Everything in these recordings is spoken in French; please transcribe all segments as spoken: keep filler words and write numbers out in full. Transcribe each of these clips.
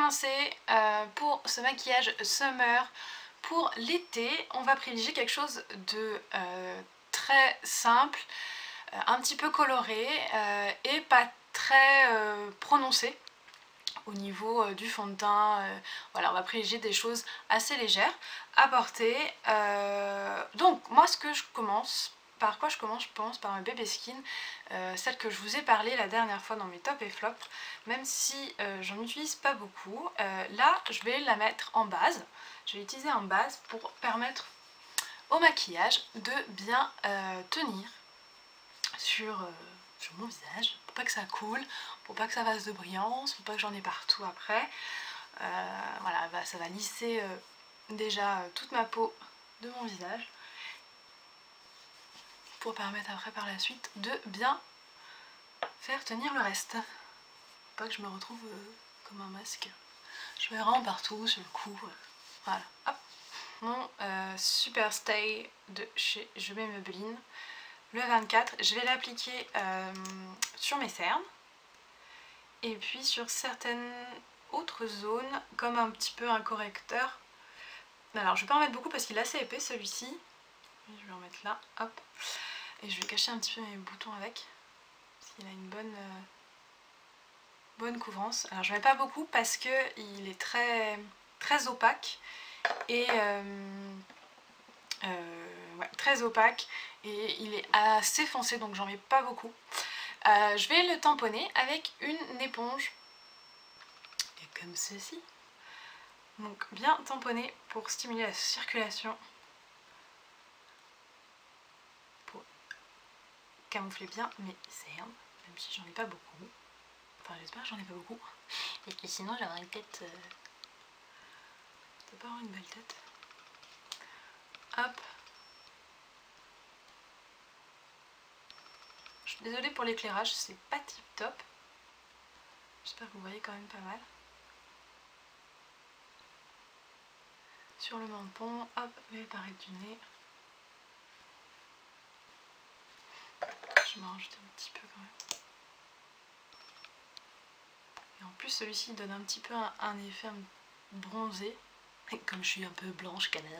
commencer euh, pour ce maquillage summer pour l'été. On va privilégier quelque chose de euh, très simple, euh, un petit peu coloré euh, et pas très euh, prononcé au niveau euh, du fond de teint. Euh, voilà, on va privilégier des choses assez légères à porter. Euh, donc moi ce que je commence, par quoi je commence, je pense par ma Bébé Skin, euh, celle que je vous ai parlé la dernière fois dans mes top et flop, même si euh, j'en utilise pas beaucoup. Euh, là je vais la mettre en base, je vais l'utiliser en base pour permettre au maquillage de bien euh, tenir sur, euh, sur mon visage, pour pas que ça coule, pour pas que ça fasse de brillance, pour pas que j'en ai partout après. Euh, voilà, bah, ça va lisser euh, déjà euh, toute ma peau de mon visage pour permettre après par la suite de bien faire tenir le reste. Faut pas que je me retrouve euh, comme un masque. Je mets vraiment partout, sur le cou. Euh, voilà, hop. Mon euh, Super Stay de chez Je mets Maybelline, le vingt-quatre. Je vais l'appliquer euh, sur mes cernes et puis sur certaines autres zones, comme un petit peu un correcteur. Alors je vais pas en mettre beaucoup parce qu'il est assez épais celui-ci. Je vais en mettre là, hop. Et je vais cacher un petit peu mes boutons avec, parce qu'il a une bonne, euh, bonne couvrance. Alors je mets pas beaucoup parce que il est très, très opaque et euh, euh, ouais, très opaque et il est assez foncé, donc j'en mets pas beaucoup. Euh, je vais le tamponner avec une éponge, et comme ceci. Donc bien tamponné pour stimuler la circulation, pour camoufler bien mes cernes, même si j'en ai pas beaucoup. Enfin j'espère que j'en ai pas beaucoup. Et que sinon j'aurai une tête... Euh... T'as pas avoir une belle tête. Hop. Je suis désolée pour l'éclairage, c'est pas tip top. J'espère que vous voyez quand même pas mal. Sur le menton, hop, mais pareil du nez. Je m'en rajoute un petit peu quand même. Et en plus celui-ci donne un petit peu un, un effet bronzé. Et comme je suis un peu blanche canard.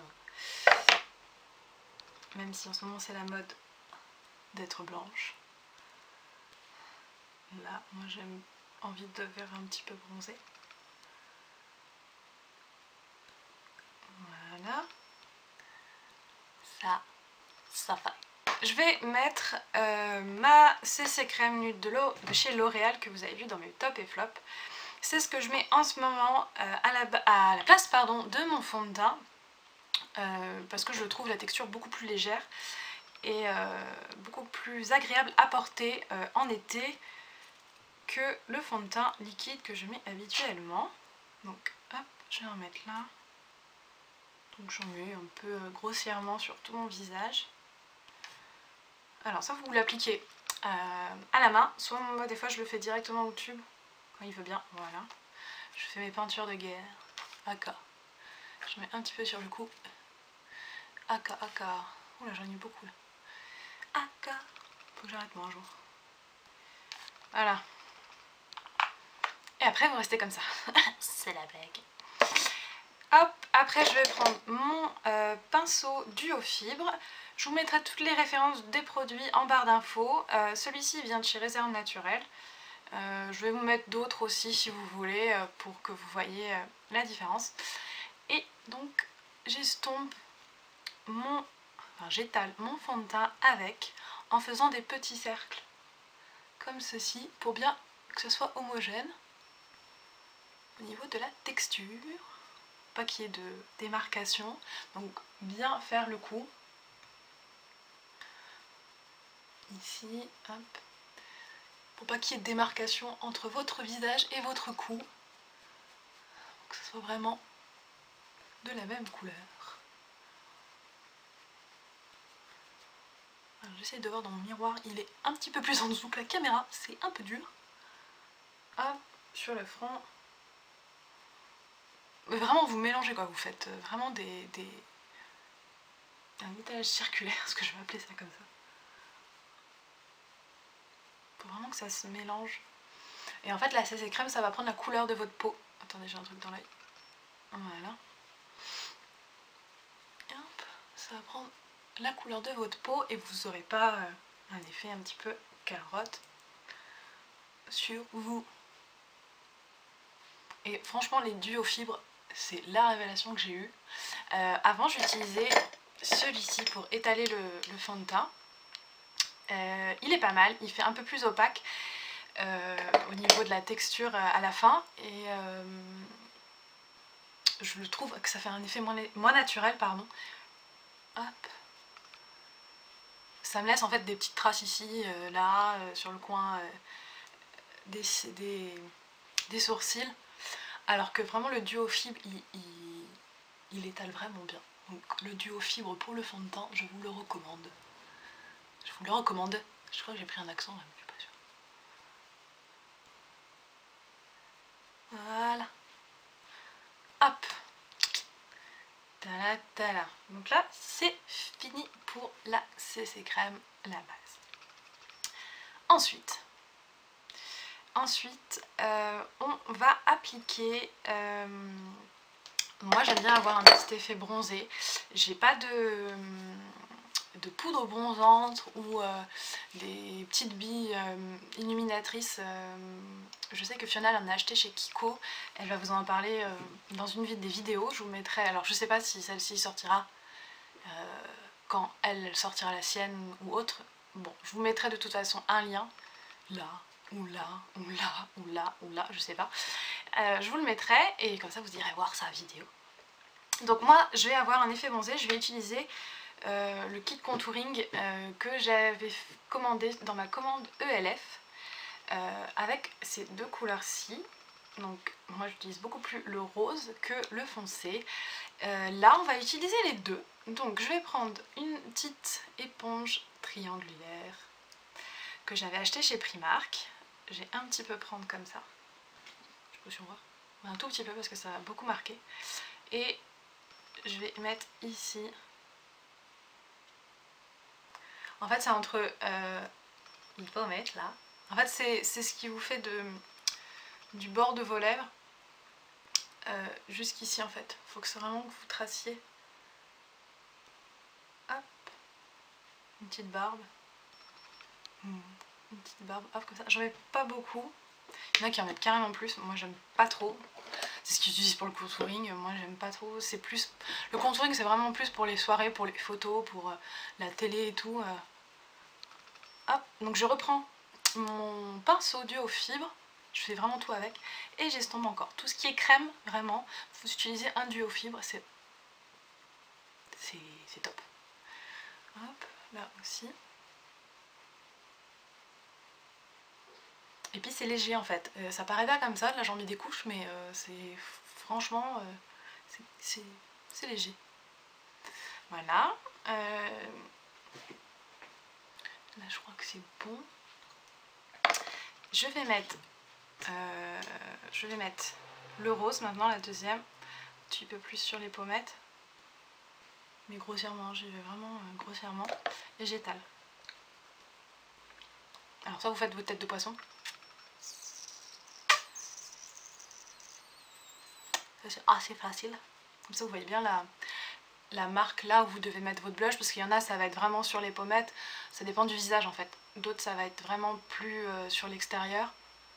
Même si en ce moment c'est la mode d'être blanche. Là, moi j'ai envie de faire un petit peu bronzé. Voilà. Ça, ça fait. Je vais mettre euh, ma C C crème nude de, de chez L'Oréal que vous avez vu dans mes top et flop. C'est ce que je mets en ce moment euh, à, la, à la place pardon, de mon fond de teint. Euh, parce que je trouve la texture beaucoup plus légère et euh, beaucoup plus agréable à porter euh, en été que le fond de teint liquide que je mets habituellement. Donc hop, je vais en mettre là. Donc j'en mets un peu grossièrement sur tout mon visage. Alors ça vous l'appliquez euh, à la main, soit moi des fois je le fais directement au tube quand il veut bien, voilà. Je fais mes peintures de guerre, aka. Je mets un petit peu sur le cou, aka aka. Oula j'en ai beaucoup là. Aka. Faut que j'arrête moi un jour. Voilà. Et après vous restez comme ça. C'est la blague. Hop, après je vais prendre mon euh, pinceau duo fibre. Je vous mettrai toutes les références des produits en barre d'infos. Euh, Celui-ci vient de chez Réserve Naturelle. Euh, je vais vous mettre d'autres aussi si vous voulez euh, pour que vous voyez euh, la différence. Et donc j'estompe mon, enfin j'étale mon fond de teint avec en faisant des petits cercles comme ceci pour bien que ce soit homogène au niveau de la texture. Pas qu'il y ait de démarcation, donc bien faire le coup. Ici, hop, pour pas qu'il y ait de démarcation entre votre visage et votre cou, pour que ce soit vraiment de la même couleur. J'essaie de voir dans mon miroir, il est un petit peu plus en dessous que la caméra, c'est un peu dur. Hop, sur le front. Mais vraiment vous mélangez quoi, vous faites vraiment des, des... un étalage circulaire, ce que je vais appeler ça comme ça. Faut vraiment que ça se mélange. Et en fait la C C crème ça va prendre la couleur de votre peau. Attendez, j'ai un truc dans l'œil. Voilà. Et hop, ça va prendre la couleur de votre peau et vous n'aurez pas euh, un effet un petit peu carotte sur vous. Et franchement, les duos fibres, c'est la révélation que j'ai eue. Euh, avant, j'utilisais celui-ci pour étaler le, le fond de teint. Euh, il est pas mal, il fait un peu plus opaque euh, au niveau de la texture à la fin. Et euh, je le trouve que ça fait un effet moins, moins naturel, pardon. Hop. Ça me laisse en fait des petites traces ici, euh, là, euh, sur le coin euh, des, des, des sourcils. Alors que vraiment le duo fibre, il, il, il étale vraiment bien. Donc le duo fibre pour le fond de teint, je vous le recommande. Je vous le recommande. Je crois que j'ai pris un accent, là, mais je suis pas sûre. Voilà. Hop. Tala, tala. Donc là, c'est fini pour la C C crème, la base. Ensuite, ensuite euh, on va appliquer... Euh, moi, j'aime bien avoir un petit effet bronzé. J'ai pas de... de poudre bronzante ou euh, des petites billes euh, illuminatrices. Euh, je sais que Fiona en a acheté chez Kiko, elle va vous en parler euh, dans une des vidéos. Je vous mettrai, alors je sais pas si celle-ci sortira euh, quand elle sortira la sienne ou autre. Bon, je vous mettrai de toute façon un lien, là, ou là, ou là, ou là, ou là, je sais pas. Euh, je vous le mettrai et comme ça vous irez voir sa vidéo. Donc moi, je vais avoir un effet bronzé, je vais utiliser Euh, le kit contouring euh, que j'avais commandé dans ma commande E L F euh, avec ces deux couleurs-ci. Donc moi j'utilise beaucoup plus le rose que le foncé. Euh, là on va utiliser les deux. Donc je vais prendre une petite éponge triangulaire que j'avais achetée chez Primark. J'ai un petit peu prendre comme ça. Je peux sur voir. Un tout petit peu parce que ça a beaucoup marqué. Et je vais mettre ici. En fait, c'est entre euh, une pommette là. En fait, c'est ce qui vous fait de, du bord de vos lèvres euh, jusqu'ici en fait. Il faut que c'est vraiment que vous traciez. Hop. Une petite barbe. Une petite barbe, hop, comme ça. J'en mets pas beaucoup. Il y en a qui en mettent carrément plus. Moi, j'aime pas trop. C'est ce qu'ils utilisent pour le contouring. Moi, j'aime pas trop. C'est plus. Le contouring, c'est vraiment plus pour les soirées, pour les photos, pour euh, la télé et tout. Euh. Hop, donc je reprends mon pinceau duo fibre, je fais vraiment tout avec, et j'estompe encore. Tout ce qui est crème, vraiment, vous utilisez un duo fibre, c'est c'est top. Hop, là aussi. Et puis c'est léger en fait, euh, ça paraît pas comme ça, là j'en mets des couches, mais euh, c'est franchement, euh, c'est léger. Voilà. Euh... Là je crois que c'est bon. Je vais mettre, euh, je vais mettre le rose maintenant, la deuxième, un petit peu plus sur les pommettes, mais grossièrement, j'y vais vraiment euh, grossièrement, et j'étale. Alors ça vous faites votre tête de poisson. C'est assez facile, comme ça vous voyez bien la, la marque là où vous devez mettre votre blush, parce qu'il y en a ça va être vraiment sur les pommettes, ça dépend du visage en fait. D'autres ça va être vraiment plus euh, sur l'extérieur.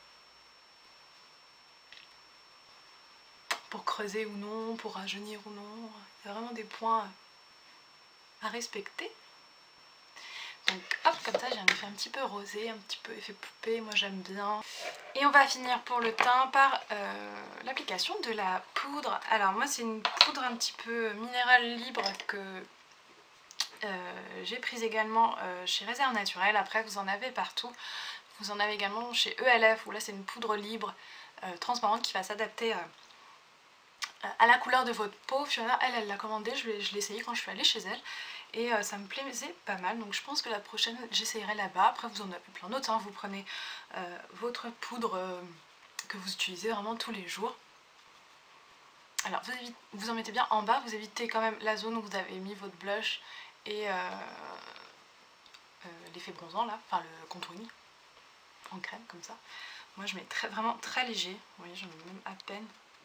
Pour creuser ou non, pour rajeunir ou non, il y a vraiment des points à respecter. Donc hop, comme ça j'ai un effet un petit peu rosé, un petit peu effet poupée, moi j'aime bien. Et on va finir pour le teint par euh, l'application de la poudre. Alors moi c'est une poudre un petit peu minérale libre que euh, j'ai prise également euh, chez Réserve Naturelle. Après vous en avez partout. Vous en avez également chez E L F où là c'est une poudre libre euh, transparente qui va s'adapter euh, à la couleur de votre peau. Fiona elle, elle l'a commandé, je l'ai essayé quand je suis allée chez elle. Et euh, ça me plaisait pas mal, donc je pense que la prochaine j'essayerai là-bas. Après vous en avez plein d'autres, hein. Vous prenez euh, votre poudre euh, que vous utilisez vraiment tous les jours. Alors vous, évitez, vous en mettez bien en bas, vous évitez quand même la zone où vous avez mis votre blush et euh, euh, l'effet bronzant là, enfin le contouring en crème comme ça. Moi je mets très, vraiment très léger, vous voyez j'en mets même à peine.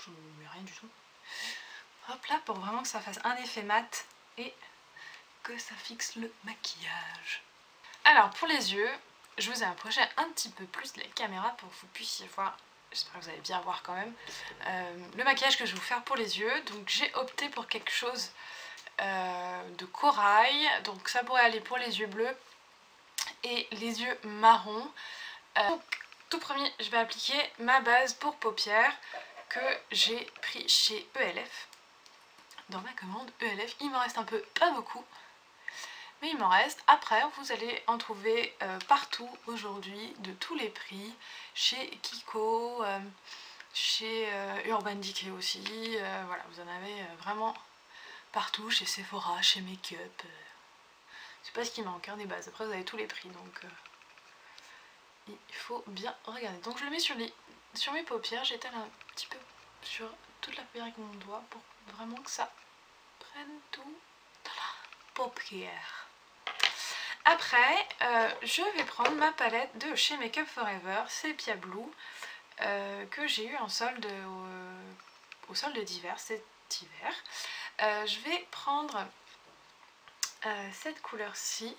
je ne mets rien du tout. Hop là, pour vraiment que ça fasse un effet mat et que ça fixe le maquillage. Alors pour les yeux, je vous ai approché un petit peu plus de la caméra pour que vous puissiez voir, j'espère que vous allez bien voir quand même, euh, le maquillage que je vais vous faire pour les yeux. Donc j'ai opté pour quelque chose euh, de corail, donc ça pourrait aller pour les yeux bleus et les yeux marrons. Euh, donc, tout premier, je vais appliquer ma base pour paupières que j'ai pris chez E L F. Dans ma commande E L F, il m'en reste un peu, pas beaucoup, mais il m'en reste. Après, vous allez en trouver euh, partout aujourd'hui, de tous les prix, chez Kiko, euh, chez euh, Urban Decay aussi, euh, voilà, vous en avez euh, vraiment partout, chez Sephora, chez Makeup. Euh, je sais pas ce qui manque, hein, des bases. Après, vous avez tous les prix, donc euh, il faut bien regarder. Donc je le mets sur, les, sur mes paupières, j'étale un petit peu sur toute la paupière avec mon doigt pour vraiment que ça prenne tout dans la paupière. Après, euh, je vais prendre ma palette de chez Makeup Forever, Sepia Blue, euh, que j'ai eu en solde au, au solde d'hiver, cet hiver. Euh, je vais prendre euh, cette couleur-ci.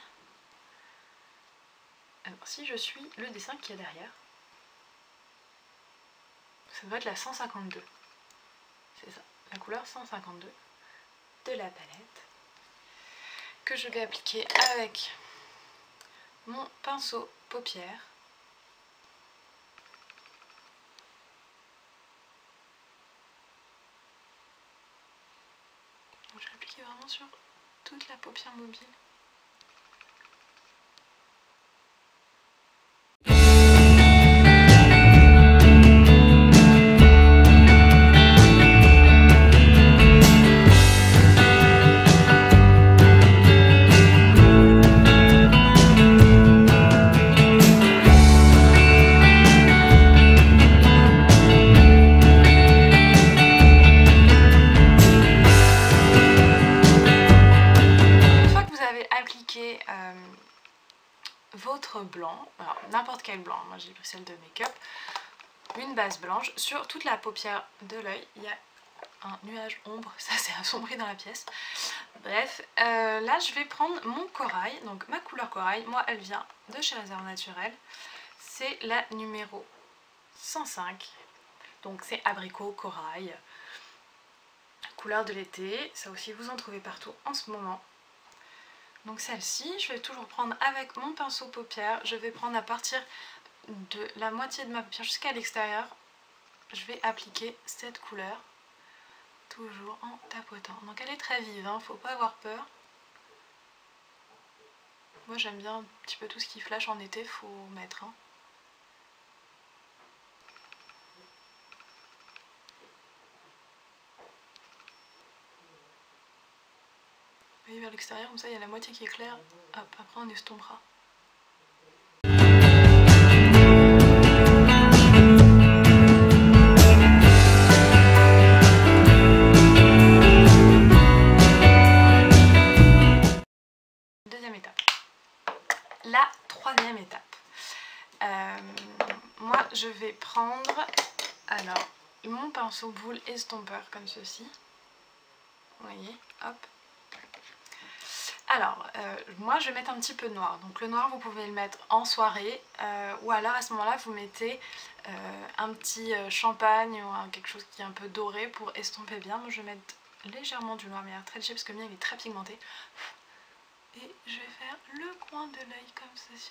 Alors si je suis le dessin qu'il y a derrière, ça doit être la cent cinquante-deux. C'est ça, la couleur cent cinquante-deux de la palette, que je vais appliquer avec mon pinceau paupière. Donc, je vais appliquer vraiment sur toute la paupière mobile. Euh, votre blanc, alors n'importe quel blanc, moi j'ai pris celle de Make-up, une base blanche sur toute la paupière de l'œil. Il y a un nuage ombre, ça c'est assombri dans la pièce. Bref, euh, là je vais prendre mon corail, donc ma couleur corail, moi elle vient de chez Réserve Naturelle, c'est la numéro cent cinq, donc c'est abricot corail, couleur de l'été, ça aussi vous en trouvez partout en ce moment. Donc celle-ci, je vais toujours prendre avec mon pinceau paupière, je vais prendre à partir de la moitié de ma paupière jusqu'à l'extérieur, je vais appliquer cette couleur, toujours en tapotant. Donc elle est très vive, hein, faut pas avoir peur. Moi j'aime bien un petit peu tout ce qui flash en été, faut mettre. Hein. Vous voyez vers l'extérieur, comme ça il y a la moitié qui est claire, hop, après on estompera. Deuxième étape. La troisième étape. Euh, moi je vais prendre alors mon pinceau boule estompeur comme ceci. Vous voyez, hop. Alors, euh, moi je vais mettre un petit peu de noir, donc le noir vous pouvez le mettre en soirée euh, ou alors à ce moment là vous mettez euh, un petit euh, champagne ou un, quelque chose qui est un peu doré pour estomper bien. Moi je vais mettre légèrement du noir mais très léger parce que le mien il est très pigmenté. Et je vais faire le coin de l'œil comme ceci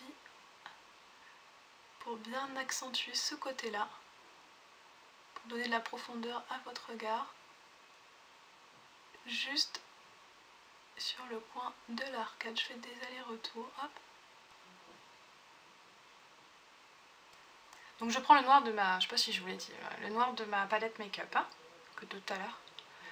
pour bien accentuer ce côté là, pour donner de la profondeur à votre regard. Juste sur le coin de l'arcade, je fais des allers-retours, hop. Donc je prends le noir de ma, je sais pas si je vous l'ai dit, le noir de ma palette make-up, hein, que tout à l'heure.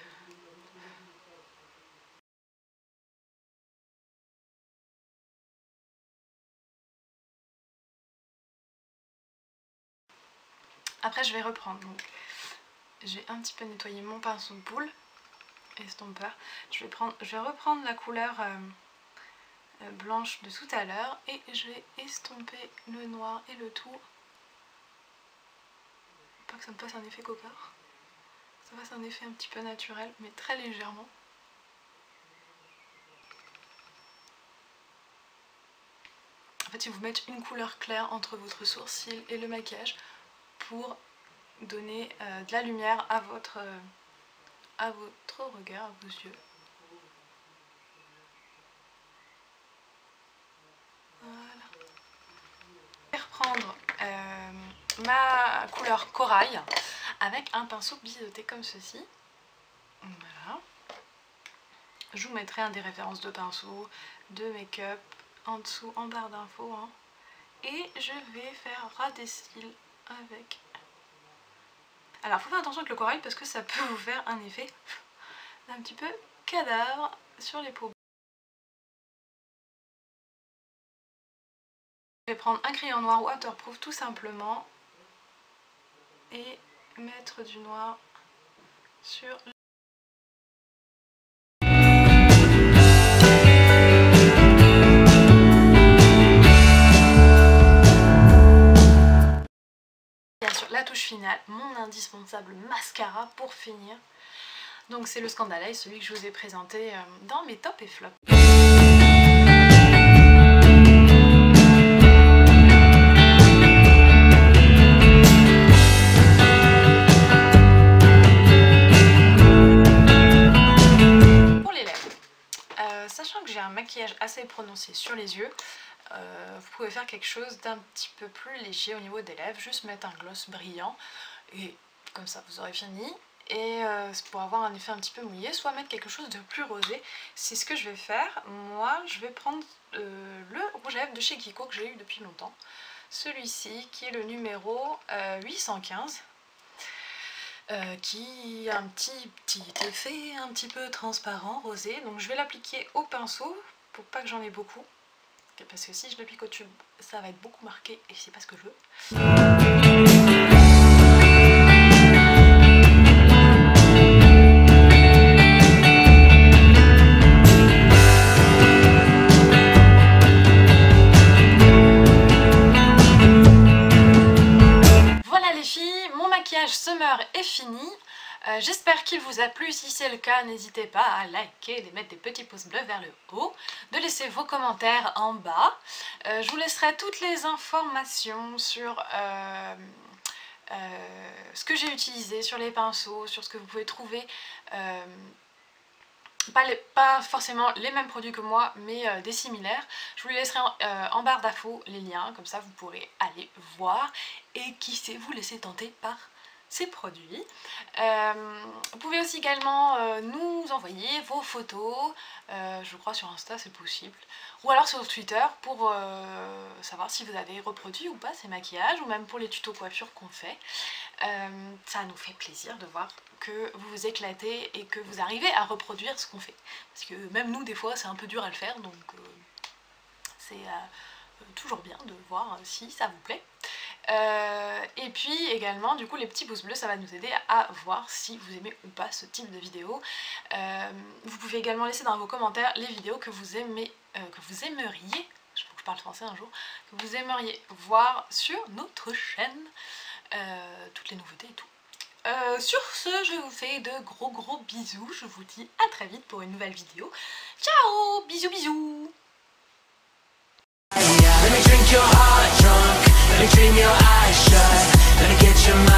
Après je vais reprendre, donc j'ai un petit peu nettoyé mon pinceau de boule, estompeur. Je vais, prendre, je vais reprendre la couleur euh, euh, blanche de tout à l'heure et je vais estomper le noir et le tout. Pas que ça me fasse un effet cocard. ça fasse un effet un petit peu naturel, mais très légèrement. En fait, ils vous mettent une couleur claire entre votre sourcil et le maquillage pour donner euh, de la lumière à votre, euh, à votre regard, à vos yeux. Voilà. Je vais reprendre euh, ma couleur corail avec un pinceau biseauté comme ceci. Voilà. Je vous mettrai un des références de pinceau, de make-up en dessous, en barre d'infos. Hein. Et je vais faire ras des cils avec. Alors, il faut faire attention avec le corail parce que ça peut vous faire un effet un petit peu cadavre sur les peaux. Je vais prendre un crayon noir waterproof tout simplement et mettre du noir sur le... Bien sûr, la touche finale, mon indispensable mascara pour finir. Donc c'est le Scandal Eye, celui que je vous ai présenté dans mes tops et flops. Sachant que j'ai un maquillage assez prononcé sur les yeux, euh, vous pouvez faire quelque chose d'un petit peu plus léger au niveau des lèvres, juste mettre un gloss brillant et comme ça vous aurez fini. Et euh, pour avoir un effet un petit peu mouillé, soit mettre quelque chose de plus rosé, c'est ce que je vais faire. Moi je vais prendre euh, le rouge à lèvres de chez Kiko que j'ai eu depuis longtemps, celui-ci qui est le numéro euh, huit cent quinze. Euh, qui a un petit, petit effet un petit peu transparent, rosé. Donc je vais l'appliquer au pinceau pour pas que j'en ai beaucoup. Parce que si je l'applique au tube, ça va être beaucoup marqué et c'est pas ce que je veux. Summer est fini, euh, j'espère qu'il vous a plu. Si c'est le cas, n'hésitez pas à liker, de mettre des petits pouces bleus vers le haut, de laisser vos commentaires en bas. Euh, je vous laisserai toutes les informations sur euh, euh, ce que j'ai utilisé, sur les pinceaux, sur ce que vous pouvez trouver. Euh, Pas, les, pas forcément les mêmes produits que moi, mais euh, des similaires. Je vous les laisserai en, euh, en barre d'infos les liens, comme ça vous pourrez aller voir et qui sait vous laisser tenter par ces produits. Euh, vous pouvez aussi également euh, nous envoyer vos photos, euh, je crois sur Insta c'est possible, ou alors sur Twitter pour euh, savoir si vous avez reproduit ou pas ces maquillages, ou même pour les tutos coiffure qu'on fait. Euh, ça nous fait plaisir de voir que vous vous éclatez et que vous arrivez à reproduire ce qu'on fait. Parce que même nous des fois c'est un peu dur à le faire, donc euh, c'est euh, toujours bien de voir si ça vous plaît. Euh, et puis également du coup les petits pouces bleus, ça va nous aider à voir si vous aimez ou pas ce type de vidéo. Euh, vous pouvez également laisser dans vos commentaires les vidéos que vous aimez, euh, que vous aimeriez, je faut que je parle français un jour, que vous aimeriez voir sur notre chaîne, euh, toutes les nouveautés et tout. Euh, sur ce, je vous fais de gros gros bisous, je vous dis à très vite pour une nouvelle vidéo. Ciao, bisous bisous. Let me drink your heart drunk, let me dream your eyes shut, let me get your mind